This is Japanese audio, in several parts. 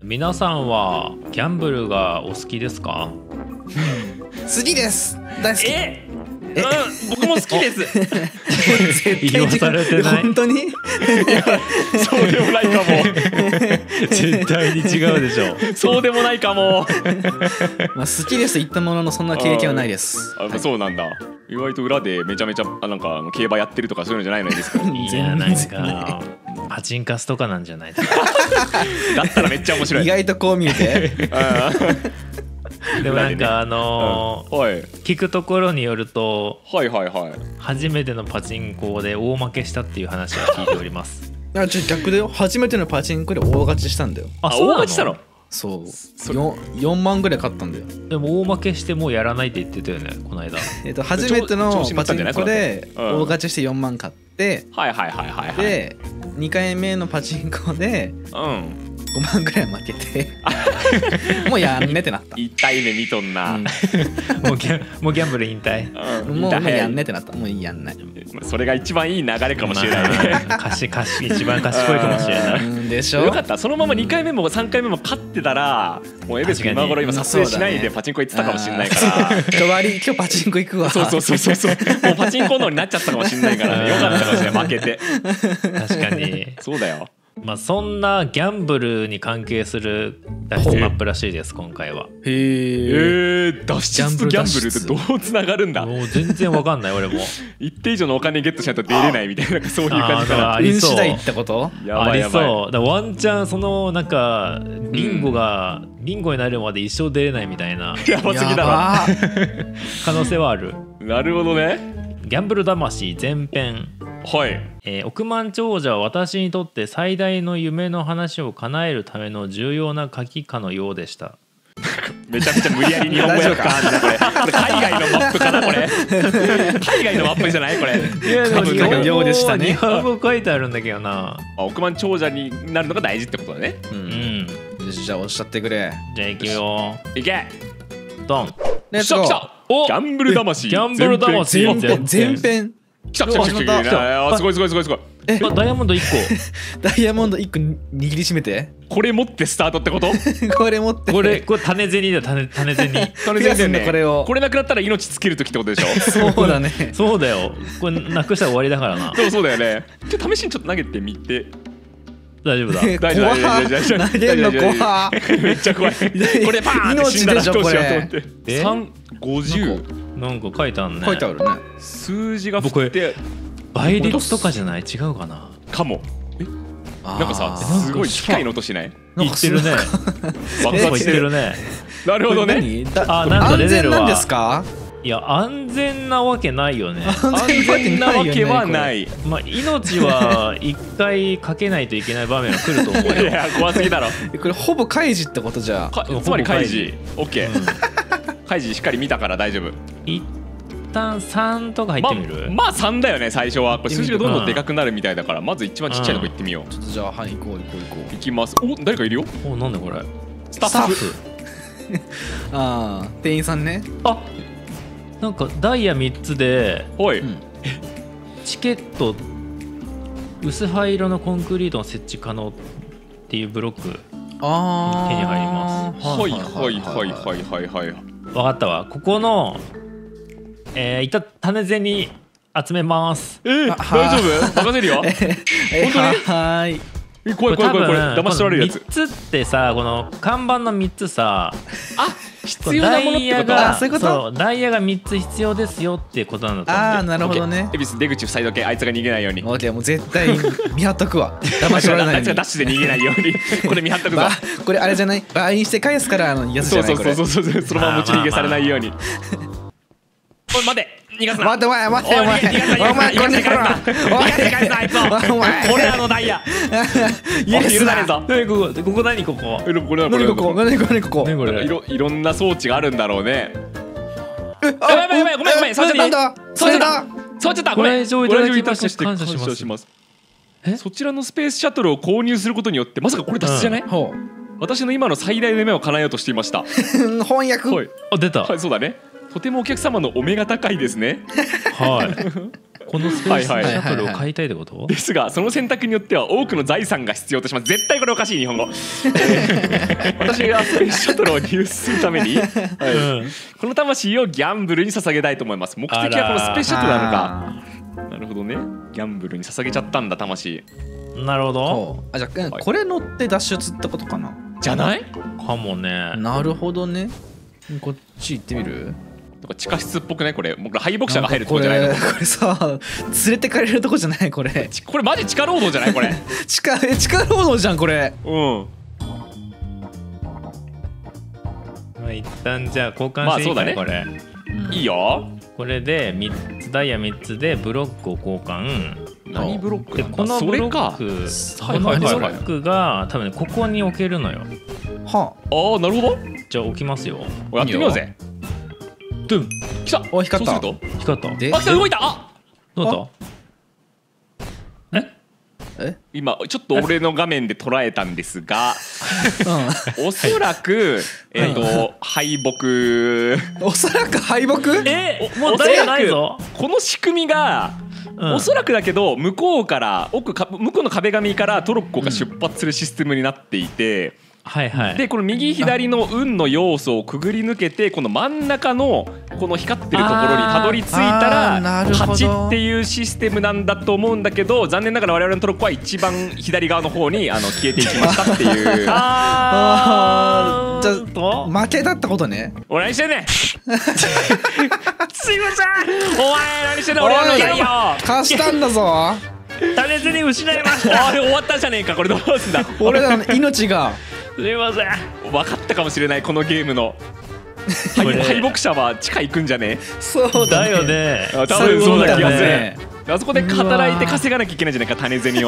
皆さんはギャンブルがお好きですか？ 好きです。大好き。 僕も好きです。 言わされてない。 本当に？ そうでもないかも。 絶対に違うでしょ。 そうでもないかも。 まあ好きですと言ったもののそんな経験はないです。 あ、そうなんだ。意外と裏でめちゃめちゃなんか競馬やってるとかそういうのじゃないのですか。 いや、なんかパチンカスとかなんじゃないですか。 だったらめっちゃ面白い。 意外とこう見えて。 でもなんか聞くところによると、初めてのパチンコで大負けしたっていう話は聞いております。 逆だよ。初めてのパチンコで大勝ちしたんだよ。 あ、そう勝ちしたの？ そう。4万ぐらい勝ったんだよ。 でも大負けしてもうやらないって言ってたよね、この間。 初めてのパチンコで大勝ちして4万買って、で2回目のパチンコで5万ぐらい負けてもうやんねってなった。 痛い目見とんな。 もうギャンブル引退。 もうやんねってなった。もうやんない。 それが一番いい流れかもしれないね。 一番賢いかもしれない。 でしょ。 よかった。そのまま2回目も3回目も勝ってたら、もうエベス君今頃今撮影しないでパチンコ行ってたかもしれないから。 今日パチンコ行くわ。 そう。もうパチンコのになっちゃったかもしれないからね。よかったかもしれない。負けて。 確かに。 そうだよ。 まあそんなギャンブルに関係する脱出マップらしいです、今回は。 脱出とギャンブルってどうつながるんだ？ もう全然わかんない俺も。 一定以上のお金ゲットしないと出れないみたいな、そういう感じかな。 運次第ってこと？ ありそう。だワンチャンそのなんかビンゴになるまで一生出れないみたいな。 やばすぎだろ。 可能性はある。 なるほどね。 ギャンブル魂前編。億万長者は私にとって最大の夢の話を叶えるための重要な鍵かのようでした。 めちゃくちゃ無理やり日本語やったんだこれ。これ海外のマップかなこれ。海外のマップじゃないこれ。 いやでも日本語書いてあるんだけどな。 億万長者になるのが大事ってことだね。 じゃあおっしゃってくれ。 じゃあ行くよ。 行け。 ドン。 レッツゴー。 ギャンブル魂。 ギャンブル魂前編。 来た。すごい。 ダイヤモンド1個。 ダイヤモンド1個握りしめて。 これ持ってスタートってこと？ これ持って。 これ種銭だよ、種銭。 種銭ね。 これなくなったら命尽きる時ってことでしょ？ そうだね。 そうだよ。これなくしたら終わりだからな。 そうだよね。試しにちょっと投げてみて。 大丈夫だ。 大丈夫。投げるの怖。 めっちゃ怖い。これパーンって死んだらどうしようと思って。350。 なんか書いてあるね。 書いてあるね。 数字が振って倍率とかじゃない？違うかな。 かも。なんかさ、すごい機械の音しない？ 言ってるね。爆発してるね。 なるほどね。 あ、なんか出てるわ。 安全なんですか？ いや、安全なわけないよね。 安全なわけはない。 まあ命は一回かけないといけない場面が来ると思うよ。 いや怖すぎだろ。 これほぼ開示ってことじゃ。 つまり開示。オッケー。開示しっかり見たから大丈夫。 一旦3とか入ってみる？ まあ3だよね最初は。これ数字がどんどんでかくなるみたいだから、まず一番ちっちゃいとこ行ってみよう。 ちょっとじゃあ行こう。 行きます。お、誰かいるよ。 お、なんだこれ。 スタッフ。 ああ、店員さんね。 あ、なんかダイヤ3つでチケット薄灰色のコンクリートの設置可能っていうブロック手に入ります。 はい。分かったわ。ここのいった種銭集めます。 大丈夫？任せるよ。本当に？ 怖いこれ騙し取られるやつ。 3つってさ、この看板の3つさ、 必要なものってこと？ そういうこと？ そう、ダイヤが3つ必要ですよっていうことなんだと思う。 ああ、なるほどね。 恵比寿出口塞いどけ、あいつが逃げないように。 オッケー、もう絶対見張っとくわ。騙し取られないように。 あいつがダッシュで逃げないように。これ見張っとくぞ。 これあれじゃない？倍にして返すからやつじゃない？ そう。そのまま持ち逃げされないように。おい待て。逃がすな。 待ってお前これこれダイヤ。許されんぞ。 ここ何ここ？ 何ここ？ いろんな装置があるんだろうね。やばいごめん。そうちゃった。 ご来場いただきまして感謝します。 そちらのスペースシャトルを購入することによってまさかこれ脱出じゃない？私の今の最大の夢を叶えようとしていました。 翻訳。 あ、出た。 はい、そうだね。とてもお客様のお目が高いですね。 はい。 このスペースシャトルを買いたいってこと？ ですがその選択によっては多くの財産が必要とします。絶対これおかしい日本語。私がスペースシャトルを入手するために、この魂をギャンブルに捧げたいと思います。目的はこのスペースシャトルなのか。なるほどね。ギャンブルに捧げちゃったんだ魂。 なるほど。 じゃあこれ乗って脱出ってことかな。 じゃない？ かもね。 なるほどね。こっち行ってみる？ 地下室っぽくないこれ？僕敗北者が入るとこじゃないの？ これさ連れてかれるとこじゃないこれ？ これマジ地下労働じゃないこれ？ 地下労働じゃんこれ。 うん。 まあ一旦じゃあ交換していいかねこれ。 いいよ。 これで3つダイヤ3つでブロックを交換。 何ブロック？ でこのブロックが多分ここに置けるのよ。 はあ。あ、なるほど。 じゃあ置きますよ。 やってみようぜ。ドゥン。来た。 お、光った。 光った。 あ、来た、動いた。あ、 どうだ？ 今ちょっと俺の画面で捉えたんですが、おそらく敗北。 おそらく敗北？ もうダイヤないぞ。 この仕組みがおそらくだけど向こうから向こうの壁紙からトロッコが出発するシステムになっていて。でこの右左の運の要素をくぐり抜けてこの真ん中のこの光ってるところにたどり着いたら勝ちっていうシステムなんだと思うんだけど、残念ながら我々のトロッコは一番左側の方に消えていきましたっていう。 じゃあ負けだったことね。 お何してんねん。すいません。お前何してんの？俺はないよ。 貸したんだぞ。 種銭失いました。 あれ終わったじゃねえか。これどうすんだ。 俺らの命が。 すいません。 分かったかもしれないこのゲームの敗北者は地下行くんじゃね？ そうだよね。 多分そうな気がする。あそこで働いて稼がなきゃいけないんじゃないか種銭を。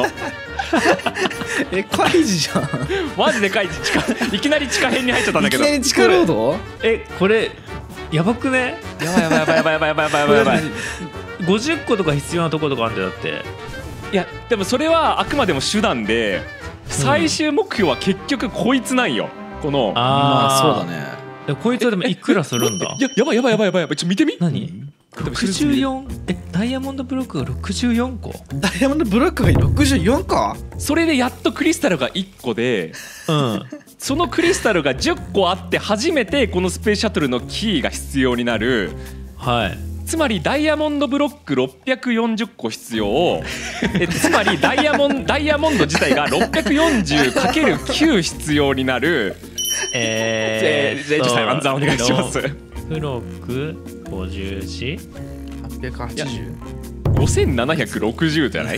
カイジじゃん。 マジでカイジ。いきなり地下編に入っちゃったんだけど。 いきなり地下労働？ これやばくね？ やばい。 50個とか必要なとことかあるんだよだって。 いやでもそれはあくまでも手段で最終目標は結局こいつなんよ。このそうだね。 こいつはでもいくらするんだ？ やばい。ちょっと見てみ。 何？64？ダイヤモンドブロックが64個？ ダイヤモンドブロックが64個？ それでやっとクリスタルが1個で、そのクリスタルが10個あって初めてこのスペースシャトルのキーが必要になる。 はい。 つまりダイヤモンドブロック640個必要。つまりダイヤモンド自体が 640×9 必要になる。じゃあ暗算お願いします。 ブロック50 880 5760じゃない？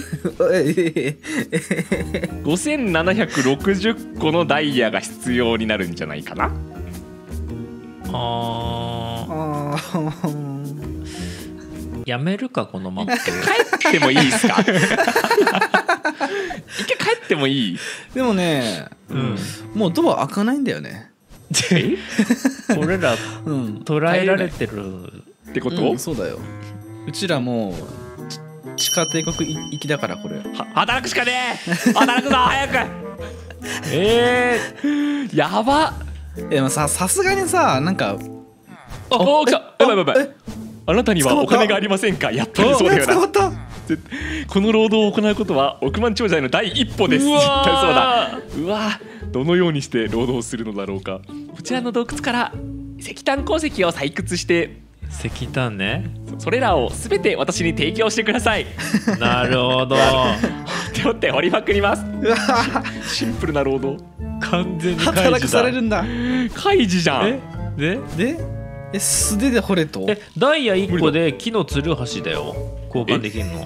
5760個のダイヤが必要になるんじゃないかな。 やめるかこのマップ。 帰ってもいいですか？一回帰ってもいい？ でもね、もうドア開かないんだよね。 俺ら捉えられてるってこと？ そうだよ。うちらもう地下帝国行きだからこれ。 働くしかねえ。働くぞ早く。やば。 でもさすがにさなんか。 来た。やばい。あなたにはお金がありませんか？やっぱりそうだよな。この労働を行うことは億万長者への第一歩です。絶対そうだ。うわ、どのようにして労働するのだろうか。こちらの洞窟から石炭鉱石を採掘して石炭ね。 それらをすべて私に提供してください。 なるほど。 手って掘りまくります。シンプルな労働。 完全に働かされるんだ。 開示じゃん。 で素手で掘れと？ ダイヤ1個で木のつるはしだよ。交換できるの。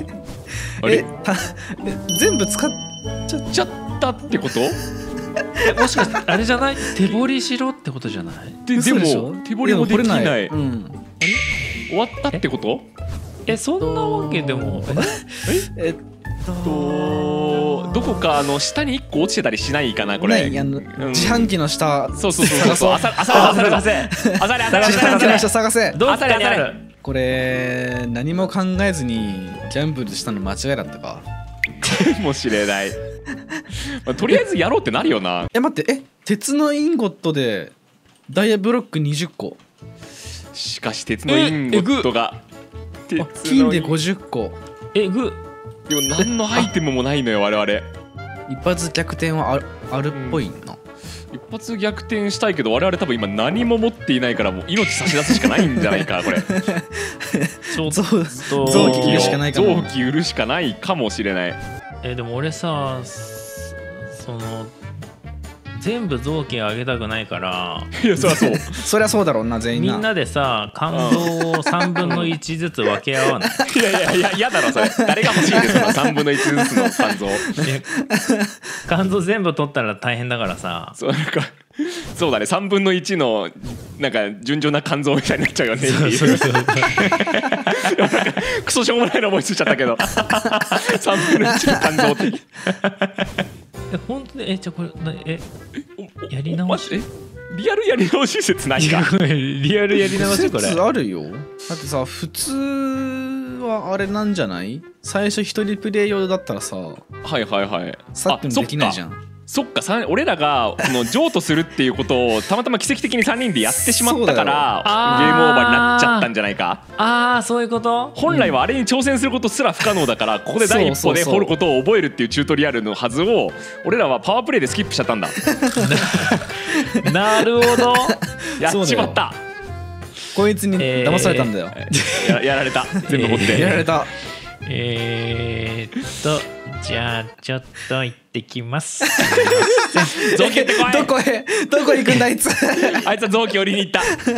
全部使っちゃったってこと？ もしかしてあれじゃない？手掘りしろってことじゃない？ でも手掘りもできない。あれ？終わったってこと？ そんなわけでも。 どこか下に1個落ちてたりしないかなこれ。 自販機の下。 そう。あさり探せ。 どうせこれ何も考えずにギャンブルしたの間違いだったかもしれない。とりあえずやろうってなるよな。 待って鉄のインゴットでダイヤブロック20個。 しかし鉄のインゴットが金で50個。 でも何のアイテムもないのよ我々。 一発逆転はあるっぽいな。 一発逆転したいけど我々多分今何も持っていないからもう命差し出すしかないんじゃないかこれ。 臓器売るしかないかも。 臓器売るしかないかもしれない。 でも俺さ、その全部臓器あげたくないから。 いやそりゃそう。 そりゃそうだろうな、全員な。 みんなでさ肝臓を3分の1ずつ分け合わない？ いや嫌だろそれ。誰が欲しいんですか3分の1ずつの肝臓。 肝臓全部取ったら大変だからさ。 そうなんかそうだね、3分の1のなんか順調な肝臓みたいになっちゃうよね。クソしょうもないの思いついちゃったけど。3分の1の肝臓って。 本当にじゃあこれやり直し？ リアルやり直し説ないか？ リアルやり直しこれ。 説あるよ。だってさ普通はあれなんじゃない？最初一人プレイ用だったらさ、 はいさっきもできないじゃん。 そっか、俺らがこの譲渡するっていうことをたまたま奇跡的に3人でやってしまったからゲームオーバーになっちゃったんじゃないか。 そういうこと。 本来はあれに挑戦することすら不可能だから、ここで第一歩で掘ることを覚えるっていうチュートリアルのはずを俺らはパワープレイでスキップしちゃったんだ。 なるほど。 やっちまった。 こいつに騙されたんだよ。 やられた。全部持って。 やられた。 じゃあちょっと行ってきます。 臓器ってこい。 どこ行くんだあいつ。 あいつは臓器を売りに行った。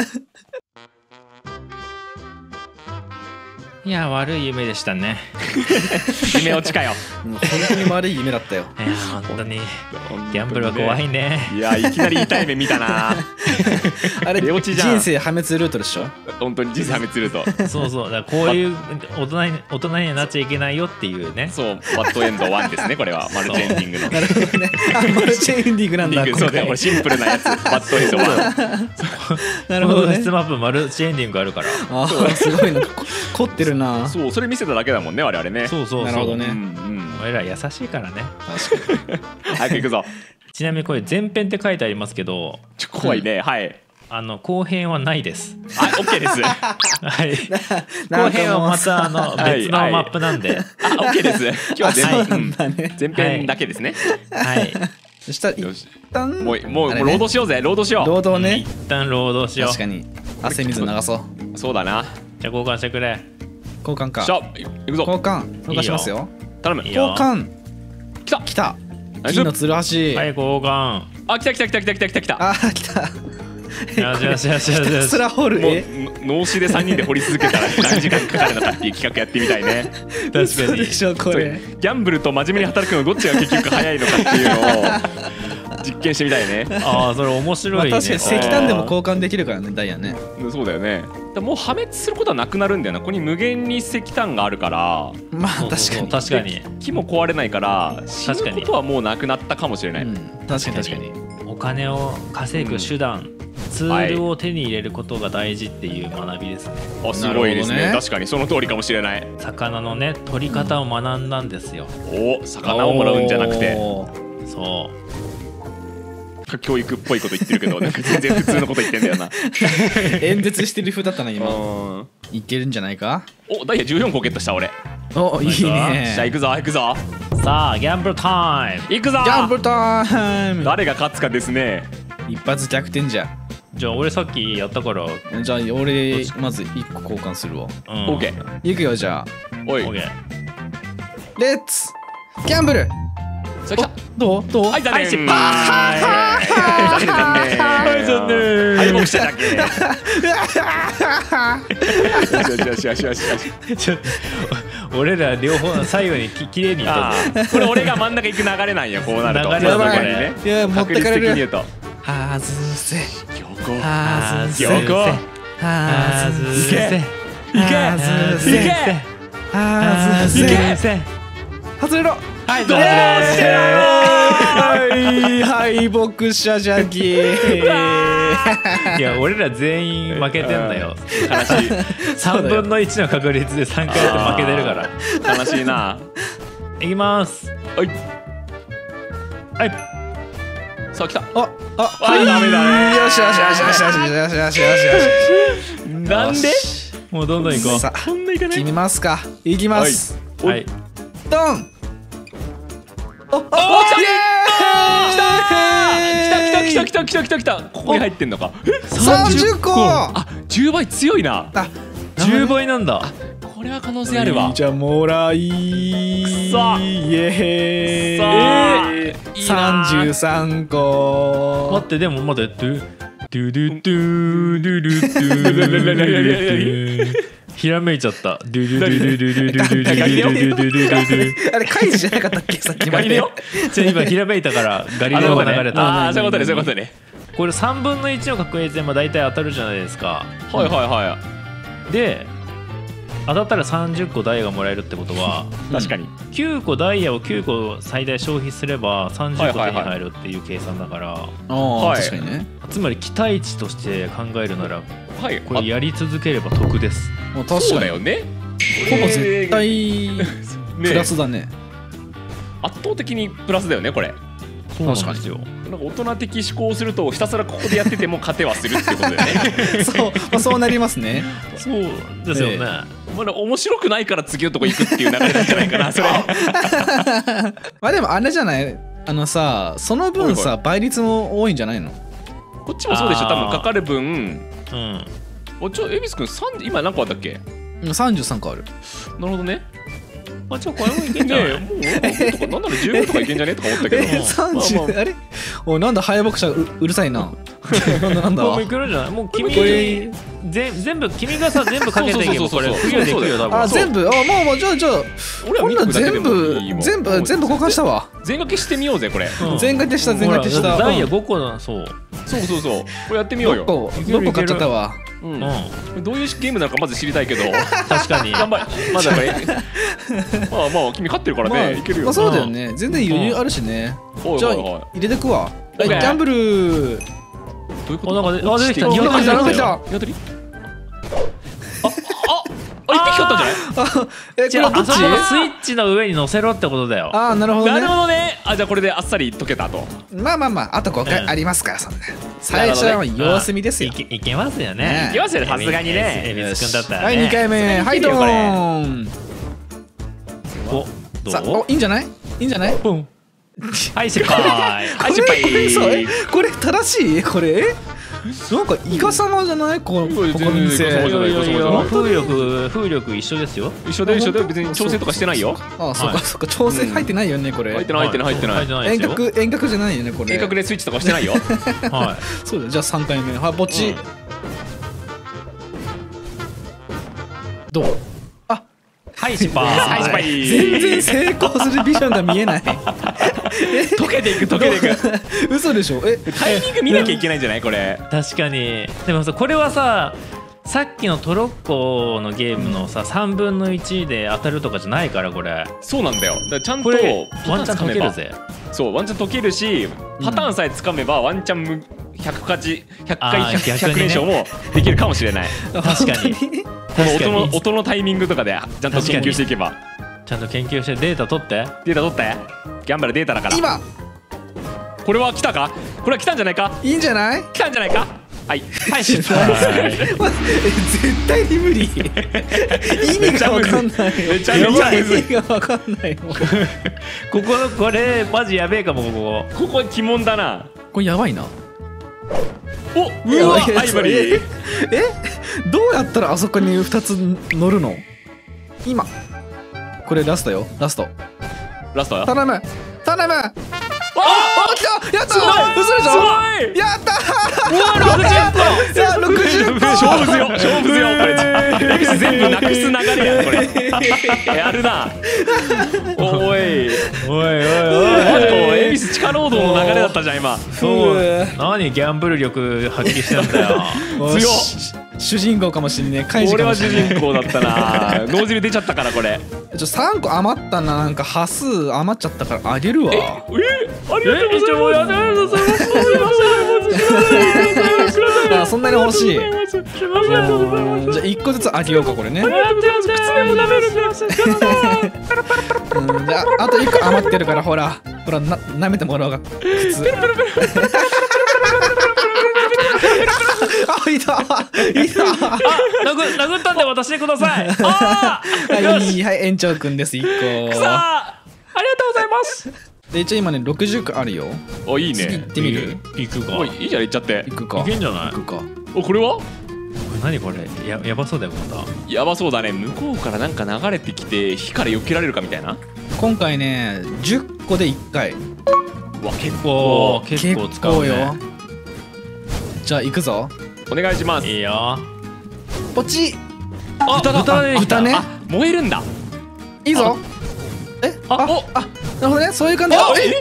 いや悪い夢でしたね。 夢落ちかよ。 本当に悪い夢だったよ。 いや本当にギャンブルは怖いね。 いやいきなり痛い夢見たな。 あれ人生破滅ルートでしょ。 本当に人生破滅ルート。 そうだからこういう大人になっちゃいけないよっていうね。 そうバッドエンド1ですねこれは。マルチエンディングの。 なるほどね。マルチエンディングなんだ。 そうだよこれシンプルなやつ。バッドエンド1。 なるほどね。 スマップマルチエンディングあるから。 すごいな。凝ってるな。 そうそれ見せただけだもんね我々ね。 そうなるほどね。 俺ら優しいからね。 確かに。 早く行くぞ。 ちなみにこれ前編って書いてありますけど、 怖いね。はい。 後編はないです。 OK です。 はい。後編はまた別のマップなんで。 OK です。今日は前編だけですね。 はい。そしたら一旦もう労働しようぜ。労働しよう。 労働ね。 一旦労働しよう。 確かに汗水流そう。 そうだな。 じゃあ交換してくれ。 交換か。 行くぞ。 交換しますよ。 頼む。 交換。来た。金のつるはし。 はい、交換。 来た。 来た。 よし。 ひたすら掘る。 脳死で3人で掘り続けたら何時間かかるのかっていう企画やってみたいね。 確かに。 そうでしょこれ。 ギャンブルと真面目に働くのどっちが結局早いのかっていうのを実験してみたいね。 それ面白いね。 確かに石炭でも交換できるからね、ダイヤね。 そうだよね。もう破滅することはなくなるんだよな。ここに無限に石炭があるから。 まあ確かに木も壊れないから死ぬことはもうなくなったかもしれない。 確かに。 お金を稼ぐ手段、ツールを手に入れることが大事っていう学びですね。 すごいですね。確かにその通りかもしれない。 魚のね取り方を学んだんですよ。 魚をもらうんじゃなくて。 そう。 教育っぽいこと言ってるけどなんか全然普通のこと言ってんだよな。 演説してる風だったな今。いけるんじゃないか。 ダイヤ14個ゲットした俺。 いいね。 じゃあ行くぞ。 さあギャンブルタイム。 行くぞ。 ギャンブルタイム。 誰が勝つかですね。 一発逆転じゃ。 じゃあ俺さっきやったから。 じゃあ俺まず1個交換するわ。 オッケー。 行くよじゃあ。 おい。 レッツギャンブル。どうはい残念。 失敗。 残念。敗北しただけ。 よし。俺ら両方最後にきれいに言ったぞ。 これ俺が真ん中行く流れなんや。こうなると。 流れだね。いや持ってかれる。外せ。 外れろ。 はい敗北者じゃき。 いや俺ら全員負けてんだよ。悲しい。3分の1の確率で3回やって負けてるから悲しいな。 いきます。はいさあ来た。 ダメだね。よし。 なんでもうどんどん行こう。 決めますか。いきます。 はい。 ドン。 お、来た。ここに入ってんのか。 30個。 あ、10倍強いな。 あ、10倍なんだ。 これは可能性あるわ。 じゃあもらい。 さあ、 イエーイ。33個。 待って、でも待って。ドゥドゥドゥドゥドゥドゥドゥ。ひらめいちゃった。ドゥドゥドゥドゥドゥドゥドゥドゥドゥドゥドゥドゥ。 あれカイジじゃなかったっけ、さっきまで。 じゃあ今ひらめいたからガリレオが流れた。 ああ、そういうことね、そういうことね。 これ3分の1の確率で大体当たるじゃないですか。 はいはいはい。 で当たったら30個ダイヤがもらえるってことは、 確かに 9個ダイヤを9個最大消費すれば30個手に入るっていう計算だから、 確かにね。 つまり期待値として考えるなら、 はい、 これやり続ければ得です。 そうだよね。 ほぼ絶対プラスだね。 圧倒的にプラスだよねこれ。 そうなんですよ。 なんか大人的思考をするとひたすらここでやってても勝てはするってことだよね。 そうなりますね。 そうですよね。 まだ面白くないから次のとこ行くっていう流れなんじゃないかなそれ。 まあでもあれじゃない、さ、その分さ倍率も多いんじゃないの？ こっちもそうでしょ。多分かかる分。おちょ、恵比寿君今何個あったっけ ？33個ある。 なるほどね。 あ、じゃあこれもいけんじゃない？ もうなんなら15とかいけんじゃねとか思ったけど。 30、あれ？お、なんだ敗北者うるさいな。なんだ。 もういけるんじゃない？もう君全部君がさ全部かけていけばこれクリアできるよ多分。 あ、全部。あ、もうじゃあ俺は全部交換したわ。 全掛けしてみようぜこれ。 全掛けした全掛けした。 ダイヤ5個だ。そう。 これやってみようよ。 6個買っちゃったわ。 どういうゲームなのかまず知りたいけど。 確かに。 頑張り。まだこれ。まあ君勝ってるからね。いけるよ。 そうだよね。全然余裕あるしね。じゃあ入れてくわ。ギャンブル。 どういうこと？ あ、出てきた。 鶏。 一匹買ったんじゃない？ じゃああそこのスイッチの上に乗せろってことだよ。 ああ、なるほどね。 なるほどね。あ、じゃあこれであっさり解けたと。 まああと5回ありますからそんな。最初は様子見ですよ。 いけますよね。 いけますよね、さすがにね。 恵比寿君だったら。 はい、2回目。はい、ドーン。さあ、いいんじゃない？いいんじゃない？ はい、失敗。 これ正しい？これなんかイカ様じゃない？この店。 風力一緒ですよ。 一緒で別に調整とかしてないよ。 あ、そっか調整入ってないよねこれ。 入ってない。 遠隔じゃないよねこれ。 遠隔でスイッチとかしてないよ。 はい。そうだ。じゃあ3回目。はい、ぼっち。どう？ はい失敗。 全然成功するビジョンが見えない。 溶けていく。 嘘でしょ？ タイミング見なきゃいけないんじゃないこれ。 確かに。でもさ、これはさ、さっきのトロッコのゲームのさ3分の1で当たるとかじゃないからこれ。 そうなんだよ。だからちゃんとワンチャン解けるぜ。 そう、ワンチャン解けるし、パターンさえつかめばワンチャン100回100連勝もできるかもしれない。 確かに。 この音のタイミングとかでちゃんと研究していけば。 ちゃんと研究してデータ取って。 ギャンバルデータだから。 今これは来たか？これは来たんじゃないか？ いいんじゃない？ 来たんじゃないか？はい失敗。絶対に無理。意味が分かんない。 めちゃめちゃ意味が分かんないもん。 これマジやべえかも。 ここ鬼門だな。 これやばいな。 うわ、アイバリー。 どうやったらあそこに2つ乗るの？今これラストよ。ラストよ。 頼む。来た。やった。嘘でしょ？やったー。60個。 勝負強。これ全部なくす流れやこれ。やるな。おい。恵比寿地下労働の流れだったじゃん今。 そう。何ギャンブル力発揮してんだよ。 強っ。主人公かもしんねえ。 俺は主人公だったな。脳汁出ちゃったからこれ。 3個余ったな。なんか端数余っちゃったからあげるわ。 ありがとうございます。 そんなに欲しい。じゃあ1個ずつあげようかこれね。じゃああと1個余ってるからほら舐めてもらおうか。あ、いた。 な殴ったんで渡してください。 ああ、はい、園長くんです、1個。 くそー、ありがとうございます。 で、一応今ね、60個あるよ。 お、いいね。 行ってみる？ 行くか。 いいじゃん、行っちゃって。 行くか。 行けんじゃない？ 行くか。 お、これは？ 何これ、やばそうだよ、また。 やばそうだね。向こうからなんか流れてきて火から避けられるかみたいな。 今回ね、10個で1回。 わ、結構使うよ。 じゃあ行くぞ。 お願いします。 いいよ。 ポチ。 あ、 豚ね。 燃えるんだ。 いいぞ。なるほどね、そういう感じ。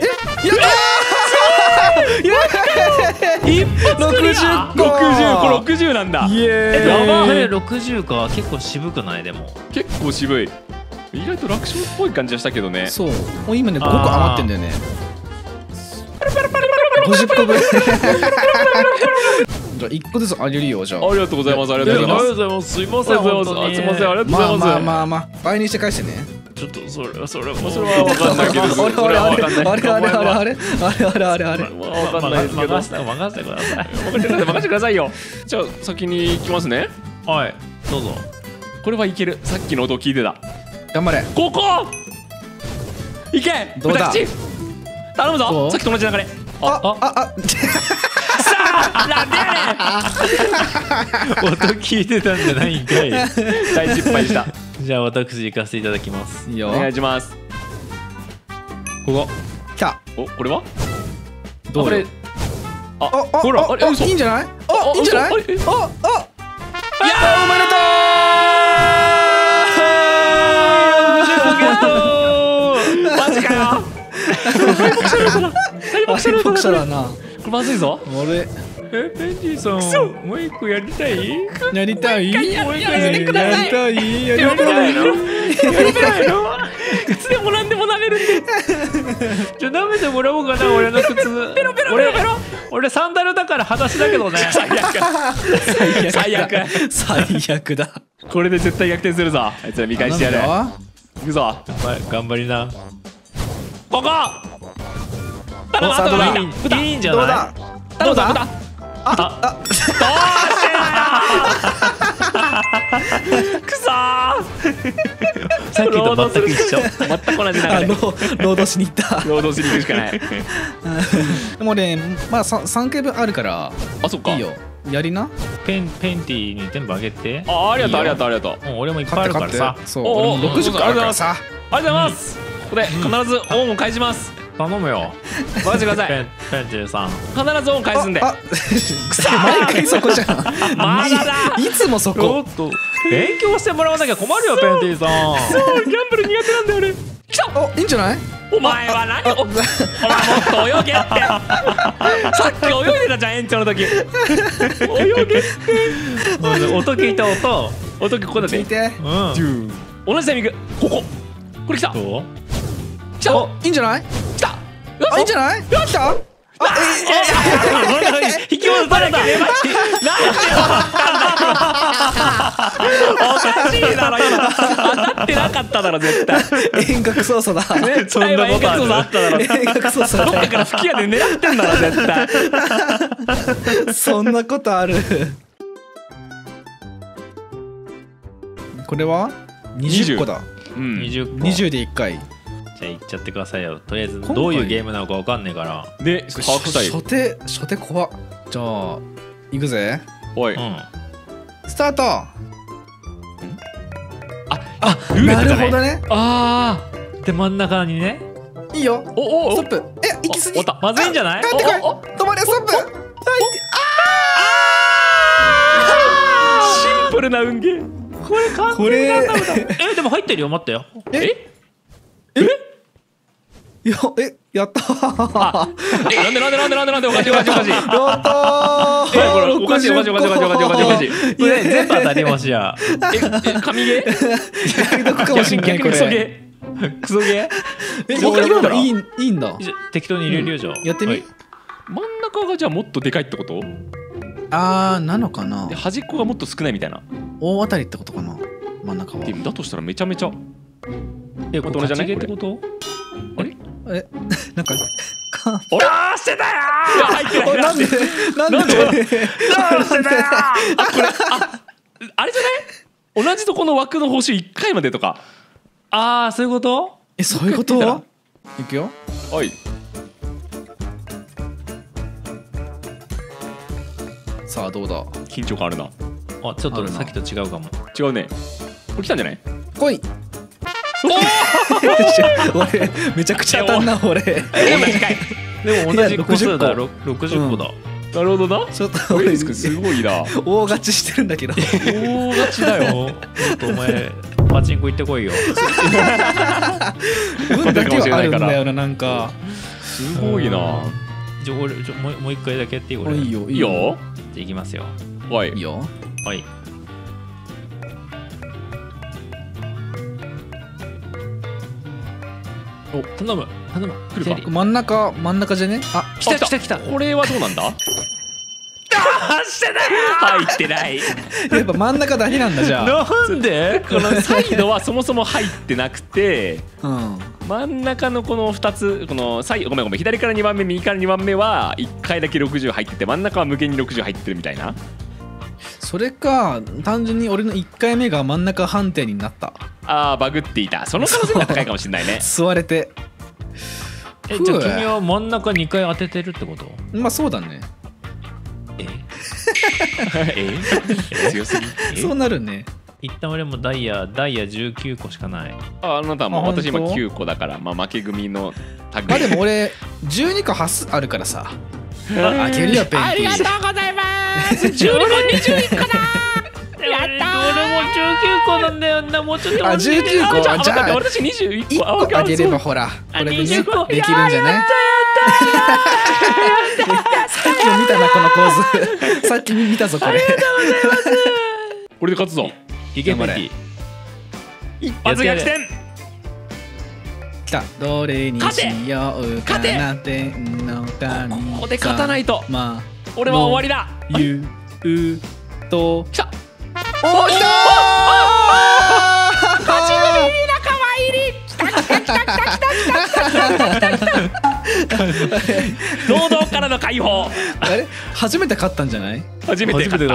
60なんだ。 イエーイ。 60か、結構渋くない？でも結構渋い。意外と楽勝っぽい感じはしたけどね。 そう、もう今ね5個余ってんだよね。50個分。じゃあ1個ずつあげるよ。じゃあありがとうございます。ありがとうございます。 すいません、本当に。 すいません、ありがとうございます。 まあ倍にして返してね。 ちょっとそれは分かんないけど、 あれ分かんないけど、 分かんないですけど、 任せてください。 任せてくださいよ。じゃあ先に行きますね。 はい、どうぞ。 これはいける。さっきの音聞いてた。 頑張れ。 ここいけ。 どうだ。 頼むぞ。さっきと同じ流れ。なんでやねん。音聞いてたんじゃないんかい。 大失敗した。 じゃあ私行かせていただきます。 いいよ。 お願いします。 ここ来た。 お、これはどう？ ほら、 いいんじゃない？いいんじゃない？いや、おめでとう。マジかよ。 大爆笑だな。 これまずいぞ。 俺ペンティさん、もう一個やりたい？ やりたい？ やらせてください。やりたいの？靴でもなんでも舐めるんで。 じゃあ舐めてもらおうかな、俺の靴。 ペロペロ。 俺サンダルだから裸足だけどね。 最悪だ。 これで絶対逆転するぞ。あいつら見返してやる。行くぞ。 頑張りな。 ここ。 いいんじゃない？ どうだ？ どうしてだよ。くそー。 さっきと全く一緒。 全く同じ流れ。 労働しに行った。 労働しに行くしかない。 でもね、まだ3回分あるから。 あ、そっか。 いいよ。やりな。 ペンティに全部あげて。 ありがとう。 俺もいっぱいあるからさ。 そう。俺も60個あるからさ。 ありがとうございます。ここで必ず恩を返します。 頼むよ。 任せてください。 ペンティさん。 必ず恩返すんで。 毎回そこじゃん。 まだだ。 いつもそこ。 勉強してもらわなきゃ困るよ、ペンティさん。 そう、ギャンブル苦手なんだよ俺。来た。 いいんじゃない？ お前は何？お前もっと泳げって。さっき泳いでたじゃん、園長の時。泳げって。 音聞いた音。 音ここだって。 聞いて。 同じタイミング。これ来た。来た。 いいんじゃない？ 来た。 いいんじゃない？来た。 引き戻された。なんでおかしいだろ今。当たってなかっただろ絶対。 遠隔操作だ。 そんなことあっただろ。 遠隔操作。 どっかから吹き矢で狙ってんだろ絶対。そんなことある。これは20個だ。20で1回。 じゃあ行っちゃってくださいよ。とりあえずどういうゲームなのか分かんねえから。 で、 初手怖っ。じゃあ行くぜ。 おい、 スタート。 なるほどね。 で真ん中にね。 いいよ。ストップ。行き過ぎ。 まずいんじゃない？ 帰ってこい。止まれ、ストップ。 シンプルな運ゲー。 これ完全なんだ。でも入ってるよ。待ってよ。 やったなんでおかしい。やったおかしい。 全部当たりましや。 神ゲー？ 逆かもしんないこれ。 クソゲー？いいんだ。 適当に入れるよじゃあ。 やってみ。 真ん中がじゃあもっとでかいってこと？ なのかな。 で端っこがもっと少ないみたいな。 大当たりってことかな。真ん中は。 だとしたらめちゃめちゃ。 これ勝ちゲーってこと？ あれ？ なんかしてたよー。入ってない。 なんで？ どうしてたよー。あれじゃない？ 同じとこの枠の報酬1回までとか。 ああ、そういうこと？ そういうこと？いくよ。 はい。 さあどうだ。 緊張感あるな。 あ、ちょっとさっきと違うかも。 違うね。これ来たんじゃない？ 来い。俺めちゃくちゃ当たんな俺。 同じ回。 でも同じ個数だ。60個だ。 なるほどな。 ちょっと俺すごいな。 大勝ちしてるんだけど。 大勝ちだよ。 ちょっとお前パチンコ行ってこいよ。 運だけはあるんだよな、なんか。 すごいな。 もう一回だけやっていい？俺。 いいよいいよ。 じゃあいきますよ。 はい。 いいよ。 はい。お、頼む。 来るか。 真ん中じゃね？あ、 来た。 これはどうなんだ？ してない。入ってない。 やっぱ真ん中だけなんだじゃあ。 なんで？このサイドはそもそも入ってなくて、真ん中のこの2つ、このごめん左から2番目右から2番目は1回だけ60入ってて、真ん中は無限に60入ってるみたいな。 それか単純に俺の1回目が真ん中判定になった。 ああ、バグっていた。その可能性が高いかもしれないね。 吸われて。 じゃあ君は真ん中2回当ててるってこと？ まあそうだね。 強すぎ。 そうなるね。 一旦俺もダイヤ19個しかない。 あなたも私今9個だから、まあ負け組のタグ。 でも俺12個あるからさ。あげるよペンティ。 ありがとうございます。12個21個だ。やったー。 俺も19個なんだよな。もうちょっと。 19個。じゃあ私21 個あげればほらこれでねできるんじゃない？さっきも見たなこの構図。さっき見たぞこれ。 ありがとうございます。 これで勝つぞ。 いけペンティ。 一発逆転。 きた。どれにしようかな天の神。 ここで勝たないと。 まあ俺は終わりだ。 ゆうと。 きた。 おきたー。 勝ち組に仲間入り。きた。堂々からの解放。 あれ初めて勝ったんじゃない？ 初めて勝った。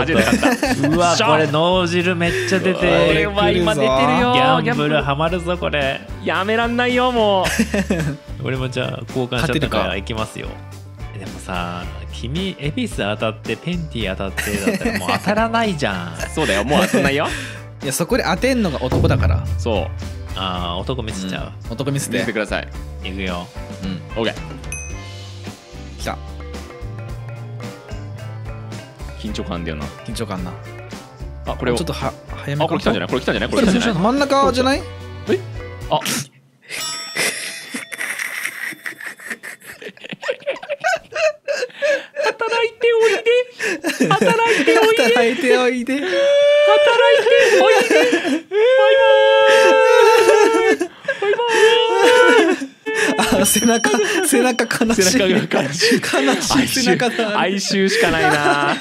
うわこれ脳汁めっちゃ出て。これは今出てるよ。 ギャンブルハマるぞこれ。 やめらんないよもう。俺もじゃあ交換しちゃったからいきますよ。でもさ、君恵比寿当たってペンティ当たってだったらもう当たらないじゃん。 そうだよ、もう当たんないよ。 いやそこで当てんのが男だから。 そう。 ああ、男見せちゃう。 男見せてください。 いくよ。 オッケー。 きた。 緊張感だよな。 緊張感な。 あ、これをちょっと早め。 あ、これ来たんじゃない？これ来たんじゃない？ これ真ん中じゃない？ あ。働いておいで。働いておいで。 働いておいで。 働いておいで。バイバーイ。バイバーイ。 あ、背中悲しい。悲しい背中だ。 哀愁しかないな。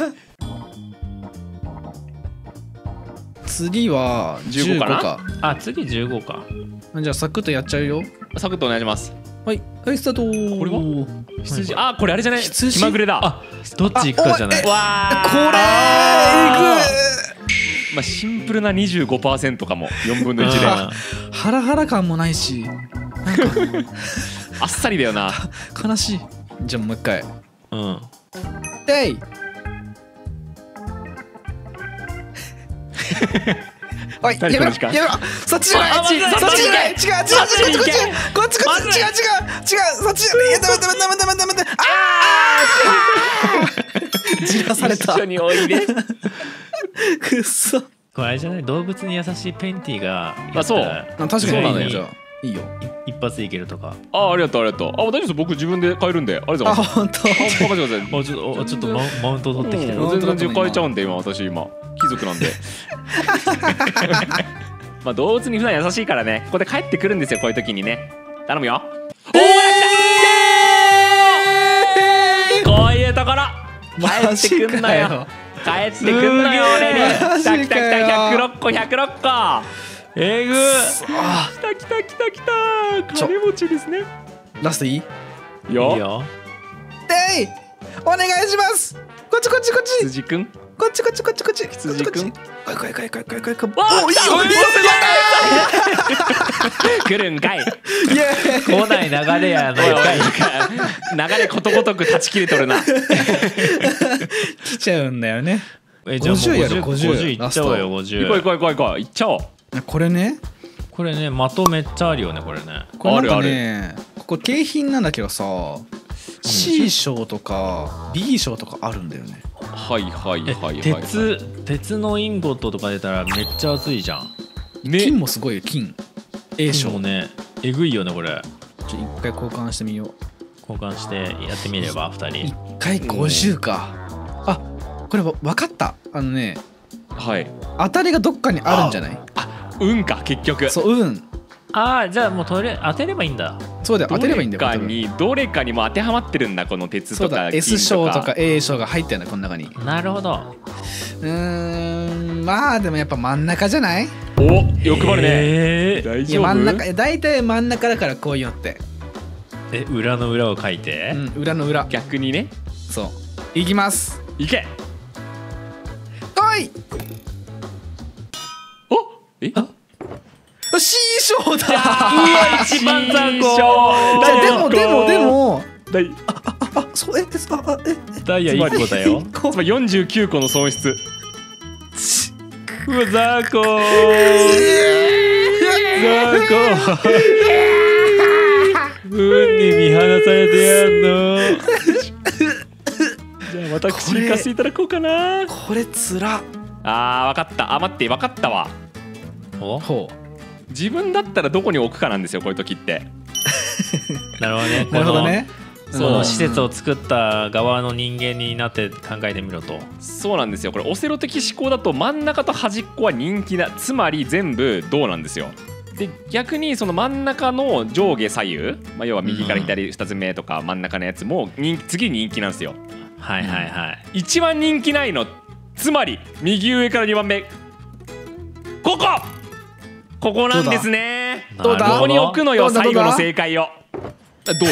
次は15か。 あ、次15か。 じゃあサクッとやっちゃうよ。 サクッとお願いします。 はいスタート。 これは羊。あ、これあれじゃない？気まぐれだ。 あ、どっち行くかじゃない。 わー、 これまあシンプルな 25% かも。4分の1でハラハラ感もないし、なんかあっさりだよな。 悲しい。じゃあもう一回。でい。おい、やめろ、そっちじゃない、そっちじゃない、違う、こっち、違う、そっちじゃない、ダメ、じらされた。 一緒においで。 くっそ。 これあれじゃない？動物に優しいペンティが。 あ、そう。 確かにそうなんだよ。じゃあいいよ。 一発でいけるとか。 ありがとう。あ、大丈夫です。僕自分で買えるんで。ありがとうございます。 本当。 ちょっとマウント取ってきてる。 全然買えちゃうんで私今貴族なんで。まあ動物に普段優しいからね。ここで帰ってくるんですよ、こういう時にね。頼むよ。こういうところ帰ってくんのよ。帰ってくんのよ俺に。来た106個106個。えぐ。来た。金持ちですね。 ラストいい？ よ。 でい。 お願いします。こっちこっちこっち。 羊くん。 こっちこっちこっちこっち。 羊くん。 来い。 おいいよ。来るんかい。 来ない流れやないかい。 流れことごとく断ち切れとるな。 来ちゃうんだよね。 じゃあもう50いっちゃおうよ。50。 行こう。いっちゃおう。 これね的めっちゃあるよねこれね。 これなんかね、ここ景品なんだけどさ、C 賞とか B 賞とかあるんだよね。 鉄のインゴットとか出たらめっちゃ熱いじゃん。 金もすごいよ。金 A 賞もね、えぐいよねこれ。 一回交換してみよう。 交換してやってみれば2人。 1回50か。あ、これ分かった。 はい。 当たりがどっかにあるんじゃない？ 運か結局。 そう、運。 じゃあもう当てればいいんだ。 そうだよ、当てればいいんだよ。どれかにも当てはまってるんだこの鉄とか金とか。 S 賞とか A 賞が入ってるんだこの中に。 なるほど。 まあでもやっぱ真ん中じゃない？ お、欲張るね。大丈夫？ 真ん中、大体真ん中だからこういうのって。 裏の裏を書いて。 裏の裏。 逆にね。 そう。いきます。 いけ。 来い。C 賞だ。 一番残酷。 でもそうダイヤ1個だよ。 つまり49個の損失。 うわザコ運に見放されてやんの。 じゃあ私行かせていただこうかな。 これつら。 分かった。待って、分かったわ。自分だったらどこに置くかなんですよこういう時って。 なるほどね。 なるほどね。 その施設を作った側の人間になって考えてみろと。 そうなんですよ。これオセロ的思考だと真ん中と端っこは人気だ、つまり全部銅なんですよ。で逆にその真ん中の上下左右、要は右から左2つ目とか真ん中のやつも次人気なんですよ。 はい。 一番人気ないの、つまり右上から2番目ここなんですね。 どうだ？ ここに置くのよ、最後の正解を。どうだった？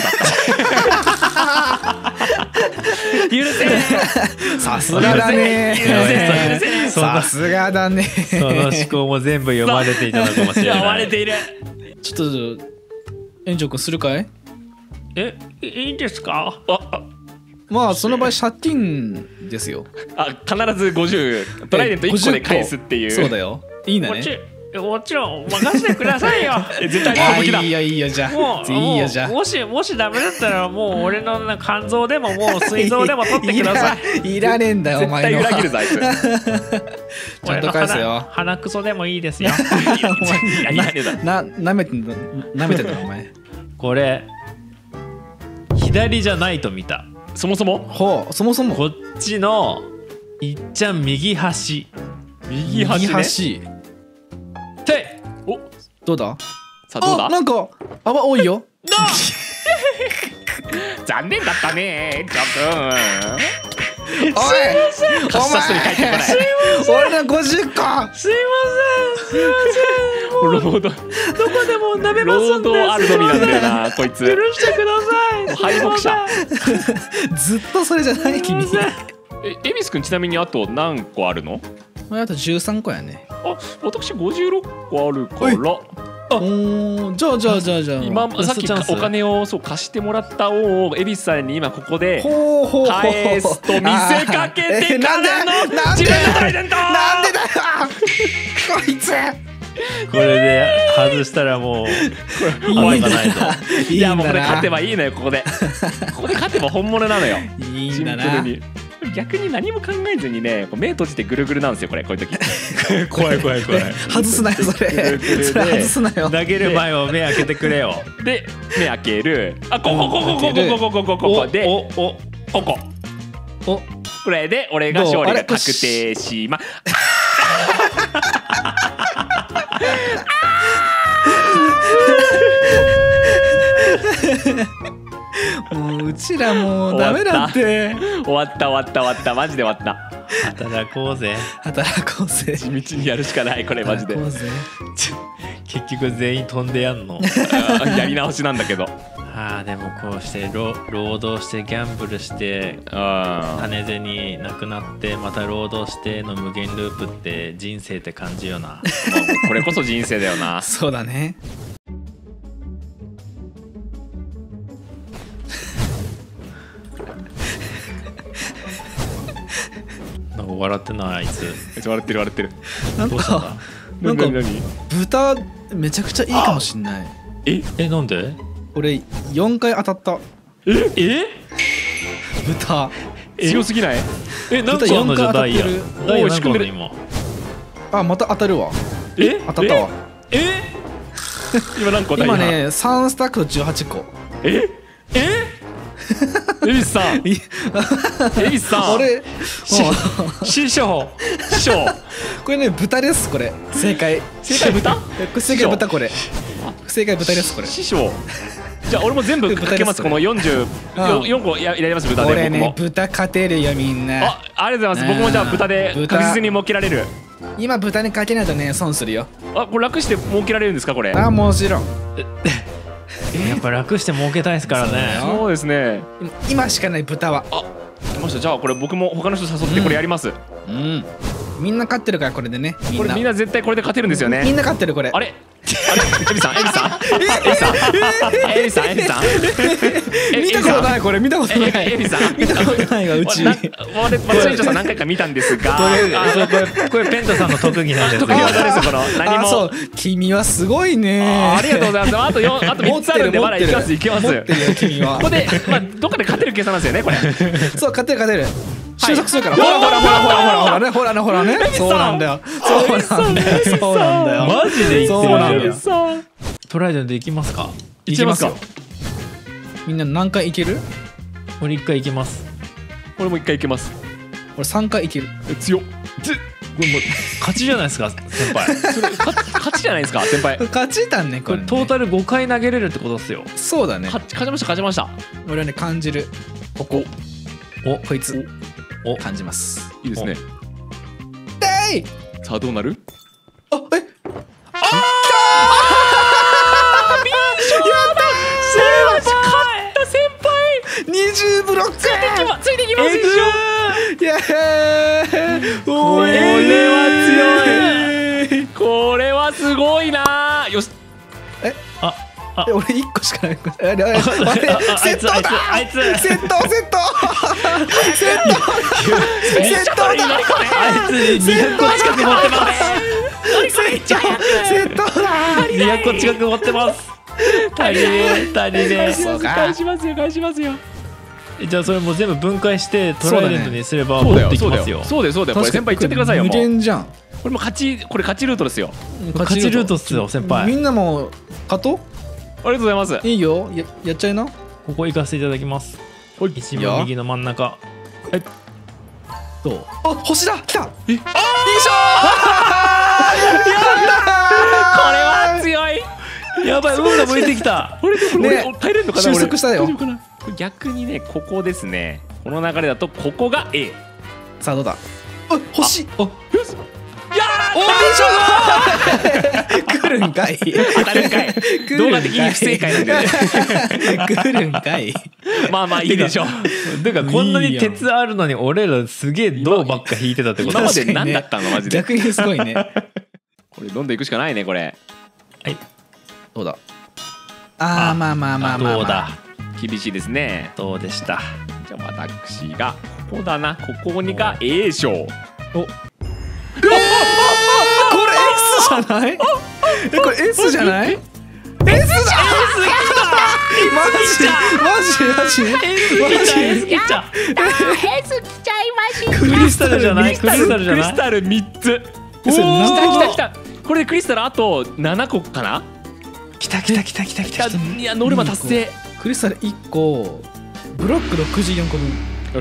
許せ。 さすがだね。さすがだね。 その思考も全部読まれていたのかもしれない。 読まれている。 ちょっと園長君するかい？ いいんですか？ まあその場合借金ですよ。 必ず50トライデント1個で返すっていう。 そうだよ。いいんだね。 もちろん任せてくださいよ。 絶対に武器だ。 いいよじゃあ。 もしダメだったらもう俺の肝臓でももう膵臓でも取ってください。 いらねえんだよお前の。 絶対裏切るぞあいつ。 ちゃんと返すよ。 鼻くそでもいいですよ。 なめてんだお前。 これ左じゃないと見た。 そもそもこっちのいっちゃん右端。 右端て、 どうだ？ さあどうだ？ なんか泡多いよ。 残念だったねジョン君。 おい、 貸した人に書いてこない。 俺の50個。 すいません。 ロードどこでも舐めますんで。 ロードあるのみなんだよなこいつ。 許してください。 敗北者。 ずっとそれじゃない君。 恵比寿君ちなみにあと何個あるの？ あと13個やね。 私56個あるから。 じゃあ今さっきお金を貸してもらったを恵比寿さんに今ここで返すと見せかけてからの自分のプレゼント。 なんでだよこいつ。 これで外したらもういいかないと。 いやもうこれ勝てばいいのよ。ここで勝てば本物なのよ。 いいんだな。 逆に何も考えずにね目閉じてぐるぐるなんですよこういう時。 怖い外すなよそれ外すなよ。 投げる前を目開けてくれよ。 で目開ける。ここでこれで俺が勝利が確定しま。 もううちらもうダメだって。 終わったマジで終わった。 働こうぜ地道にやるしかないこれマジで。 結局全員飛んでやんの。 やり直しなんだけど。 ああでもこうして労働してギャンブルして金銭なくなってまた労働しての無限ループって人生って感じよな。 これこそ人生だよな。 そうだね。 なんか笑ってないあいつ。 笑ってる。 なんか豚めちゃくちゃいいかもしんない。 なんで？ 俺4回当たった。豚強すぎない？ なんかあんのじゃダイヤなんかあんの今。 あ、また当たるわ。当たったわ。 今何個だ？ 今ね3スタックと18個。 恵比寿さん、 俺師匠これね豚です。これ正解豚？ 正解豚。これ正解豚です。これ師匠。じゃあ俺も全部かけます。この44個やります。豚で。 俺ね豚勝てるよみんな。 ありがとうございます。僕もじゃあ豚で確実に儲けられる。 今豚にかけないとね損するよ。 これ楽して儲けられるんですかこれ？ もちろん。 やっぱ楽して儲けたいですからね。 そうですね。 今しかない豚は。 来ました。じゃあこれ僕も他の人誘ってこれやります。 みんな勝ってるからこれでね。 これみんな絶対これで勝てるんですよね。 みんな勝ってるこれ。 あれ？エビさん見たことないこれ。見たことないエビさん見たことないわうち。 松井さん何回か見たんですが、 これペンタさんの特技なんです。 特技技ですよ。この何も。 そう君はすごいね。 ありがとうございます。あと3つあるんでまだいけます。 君はここでどっかで勝てる計算なんですよねこれ。 そう勝てる。収束するから。ほらね。そうなんだよ。 マジで言ってる。 そうなんだよ。 トライデンで行きますか？ 行きますか？ みんな何回行ける？ 俺1回行けます。 俺も1回行けます。 俺3回行ける。 強っ。これもう勝ちじゃないですか先輩。 勝ちじゃないですか先輩。 勝ちだねこれ。 トータル5回投げれるってことですよ。 そうだね。 勝ちました。 俺はね感じる。こいつ感じます。 いいですね。さあどうなる？ 20ブロックついてきます。 これは強い。これはすごいな。よし。 俺1個しかない。セットだ。セットだ。 あいつ200個近く持ってます。 セットだ。 200個近く持ってます。足りねえ。 返しますよ。 じゃあそれも全部分解してトライデントにすれば持っていきますよ。 そうだよ。これ先輩言っちゃってくださいよ。 無限じゃん。 これも勝ちルートですよ。 勝ちルートっすよ先輩。 みんなも勝とう。 ありがとうございます。 いいよ。やっちゃいな。 ここ行かせていただきます。一番右の真ん中。どう？ 星だ。来た。よいしょ。 これは強い。 やばい、運が向いてきた。 俺耐えれるのかな。 収束したよ。 逆にねここですね。この流れだとここが A。 さあどうだ。星。 よし。いやー来るんかい。 当たるんかい。動画的に不正解なんでね。 来るんかい。 まあいいでしょう。 だからこんなに鉄あるのに俺らすげえ銅ばっか引いてたってこと。 今まで何だったのマジで。 逆にすごいね。 これどんどんいくしかないねこれ。 はい。 どうだ。まあどうだ。 厳しいですね。 どうでした。 じゃあ私がここだな。ここにが A 賞。 これ S じゃない？これ S じゃない？ S だ！マジ？ 来ちゃいました。 クリスタルじゃない？クリスタル3つ。来た。これでクリスタルあと7個かな？ 来た。 いやノルマ達成。 クリスタル1個、ブロック64個分。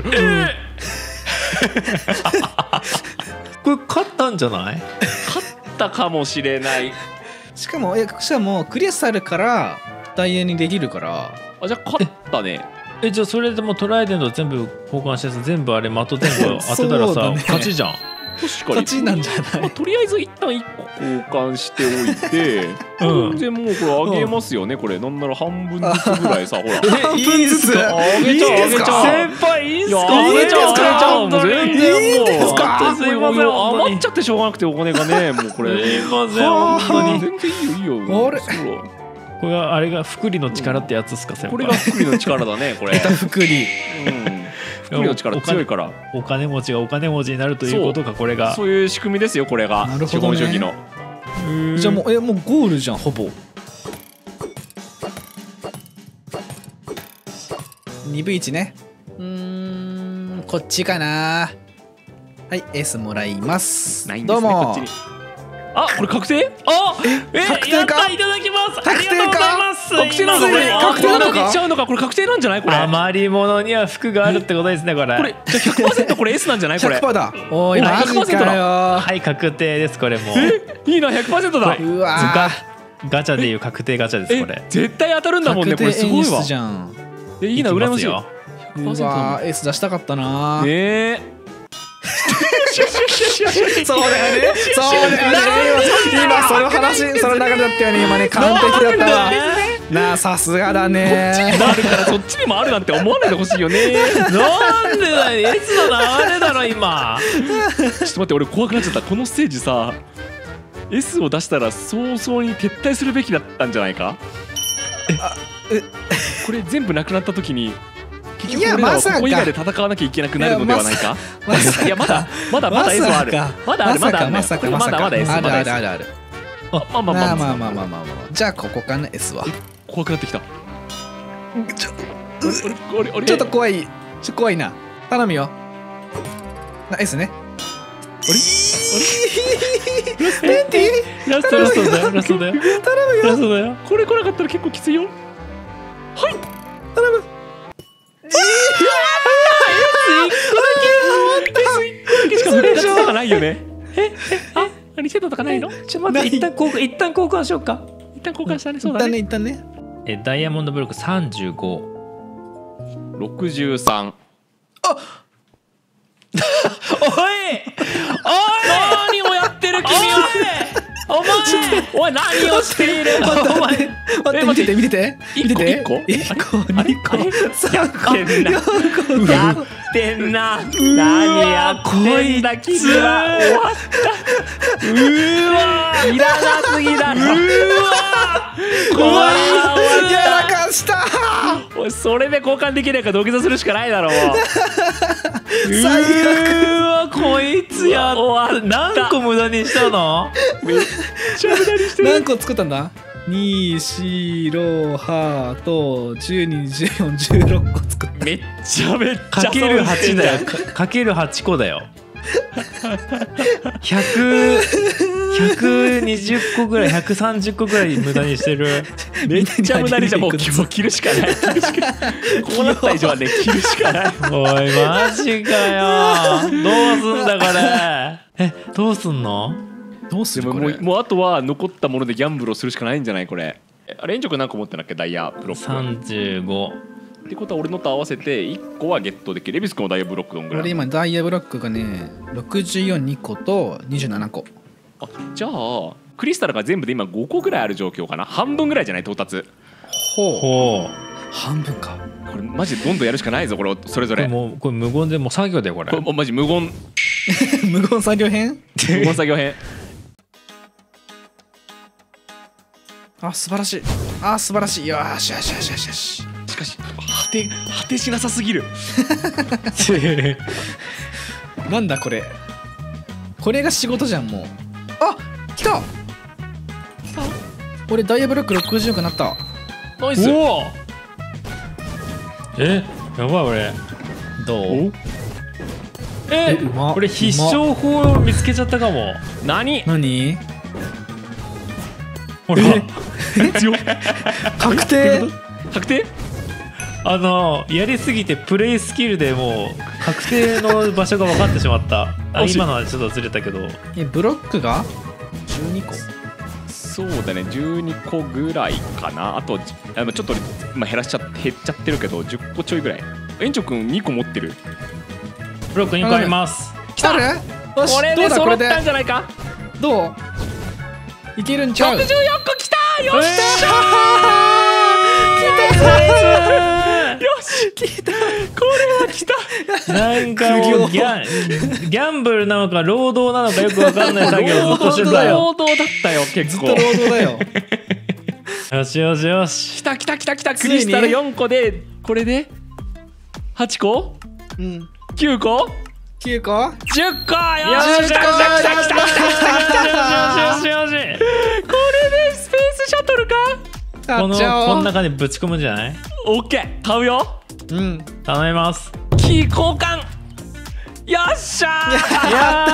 これ勝ったんじゃない？ 勝ったかもしれない。 しかもクリスタルからダイヤにできるから。 じゃあ勝ったね。 じゃあそれでもトライデント全部交換して全部あれ的全部当てたらさ、勝ちじゃん。 かに勝ちなんじゃない。 とりあえず一旦1個交換しておいて、全然もうこれあげますよね。これなんなら半分ずつぐらいさ、ほら。 半分ずつあげちゃう、あげちゃう。 先輩いいんすか。 あげちゃう、あげちゃう。もう全然もう。 いいんですか。 すいません、 余っちゃってしょうがなくてお金がね、もうこれ。 すいません、本当に。 全然いいよいいよ。 あれ。 これがあれが福利の力ってやつですか、先輩。 これが福利の力だね、これ。 福利。 福利の力強いから。 お金持ちがお金持ちになるということか、これが。 そういう仕組みですよ、これが。資本主義の。 じゃあもうゴールじゃん、ほぼ。2分1ね。こっちかな。はい、S もらいます。どうも。 あ、これ確定？ あ、 確定か。 いただきます。 確定か。 確定なの？ 確定なのか。 いっちゃうのか。これ確定なんじゃない？これ。 余り物には服があるってことですね、これ。 これじゃあ 100% これ S なんじゃない？これ。 100%だ。おい、マジかよ。 はい、確定です、これも。 いいな、100% だ。 うわ。 ガチャでいう確定ガチャです、これ。 絶対当たるんだもんね、これすごいわ。 じゃん。 いいな、羨ましいよ。 うわ、S 出したかったな。 ねえ。 そうだよね。そうだよね。今その話、その流れだったよね。今ね、完璧だったわ。なあ、さすがだね。 こっちにもあるからそっちにもあるなんて思わないでほしいよね。 なんでだよ、S の流れだろ今。 ちょっと待って、俺怖くなっちゃった。このステージさ、S を出したら早々に撤退するべきだったんじゃないか。これ全部なくなった時に結局俺らはここ以外で戦わなきゃいけなくなるのではないか。いや、まだ S はある。まだある、まだある。まだ S。 あるあるあるある。 まあまあまあ。じゃあここかな、 S は。 怖くなってきた。 ちょっと怖い。怖いな。頼むよ。S ね。メンティラストだよ、ラストだよ。 頼むよ。 ラストだよ。 これ来なかったら結構きついよ。はい、 頼む。 しかも2つとかないよね。リセットとかないの？ ちょっと待って、一旦交換しようか。 一旦交換したね。そうだね。 一旦ね。 ダイヤモンドブロック35、 63。 あ、 おい何をやってる君は。おい、何をしている。 お前、待って、見てて。 1個、 1個、2個、3個、 やってんな。何やってんだ君は。終わった。いらなすぎだろ。 怖い。やらかした。 おい、それで交換できないか土下座するしかないだろう。 最悪。 こいつや何個無駄にしたの？ めっちゃ無駄にしてる。 何個作ったんだ？2、4、6、8、12、14、16個作った。 めっちゃかける8だよ。かける8個だよ。120個ぐらい、130個ぐらい無駄にしてる。 めっちゃ無駄にじゃもう切るしかない。こうなった以上はね、切るしかない。 おい、マジかよ。どうすんだこれ。どうすんの？ どうする？ もうあとは残ったものでギャンブルをするしかないんじゃないこれ。あれ、園長君何個持ってんだっけ、ダイヤブロック。 35。 ってことは俺のと合わせて1個はゲットできる。レビス君もダイヤブロックどんぐらい？ 俺今ダイヤブロックがね、64、2個と27個。 あ、じゃあクリスタルが全部で今5個ぐらいある状況かな。半分ぐらいじゃない、到達。 ほう。半分か。 これマジでどんどんやるしかないぞ、これそれぞれ。 これ無言でもう作業だよ、これ。 マジ無言。 無言作業編？ 無言作業編。 あ、素晴らしい。あ、素晴らしい。よし。 しかし果てしなさすぎる。 なんだこれ。これが仕事じゃん、もう。あ、来た。俺ダイヤブロック60個なった。 ナイス。 おお。やばい俺。どう？これ必勝法を見つけちゃったかも。 何？ ほら。 確定？ 確定？ やりすぎてプレイスキルでもう確定の場所が分かってしまった。今のはちょっとずれたけど。 ブロックが12個？ そうだね、12個ぐらいかな。あとちょっと減っちゃってるけど10個ちょいぐらい。園長くん2個持ってる？ ブロック2個あります。 来たる？ これで揃ったんじゃないか。 どういけるんちゃう。 64個きた。よっしゃー。よし来た。これは来た。 なんかもうギャンブルなのか労働なのかよくわかんない作業をずっとしてたよ。 労働だったよ結構。 ずっと労働だよ。 よしよしよし。 来たクリスタル4個でこれで8個、 うん、 9個 10個。 よし来た。これでスペースシャトルか。 この中にぶち込むんじゃない。 オッケー買うよ。 うん頼みます。 キー交換。よっしゃー。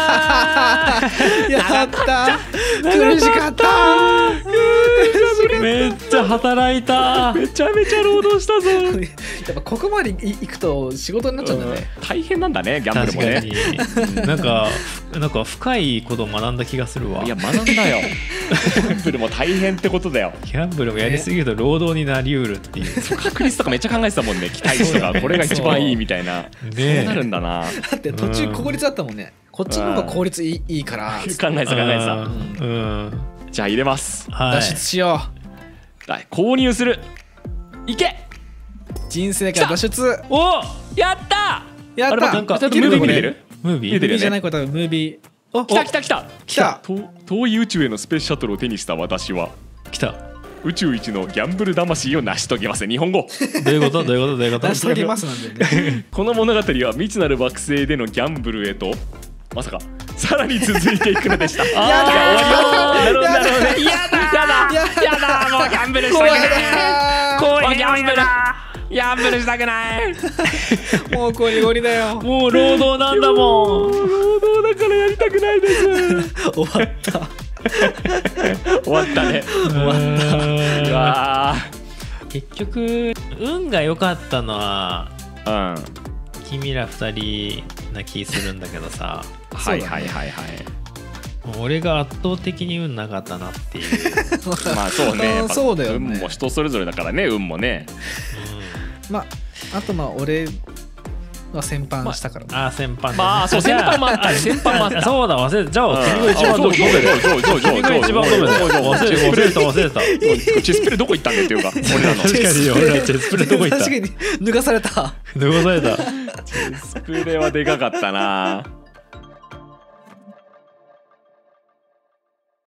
やった苦しかった。 めっちゃ働いた。 めちゃめちゃ労働したぞ。 やっぱここまで行くと仕事になっちゃうんだね。 大変なんだねギャンブルもね。 なんか深いことを学んだ気がするわ。 いや学んだよ。ギャンブルも大変ってことだよ。 ギャンブルもやりすぎると労働になりうるっていう。 確率とかめっちゃ考えてたもんね。期待値とかこれが一番いいみたいな。そうなるんだな。 だって途中効率だったもんね。こっちの方が効率いいから。 考えてた。じゃあ入れます。 脱出しよう。 購入する。いけ。 人生から脱出。 おやったやった。 なんかムービー見れてる。 ムービーじゃないことはムービー。 お来た。遠い宇宙へのスペースシャトルを手にした私は来た。 宇宙一のギャンブル魂を成し遂げます。日本語どういうこと成し遂げますなんだよね。 この物語は未知なる惑星でのギャンブルへとまさかさらに続いていくのでした。 やだなるほどね。やだもうギャンブルしたくない。ギャンブルしたくない。 もうこりごりだよ。 もう労働なんだもん。 労働だからやりたくないです。 終わった。 終わったね。うわ結局運が良かったのは、君ら2人な気するんだけどさ。 はい。 俺が圧倒的に運なかったなっていう。 まあそうね。 そうだよね。 運も人それぞれだからね。運もね。 あと俺は先般したから。 先般。 まあそう先般もあった。 そうだ忘れて。じゃあ君が一番君が一番忘れた。 チェスプレどこ行ったんだっていうか。俺らの。 確かに俺らチェスプレどこ行った。 確かに脱がされた。 チェスプレはでかかったな。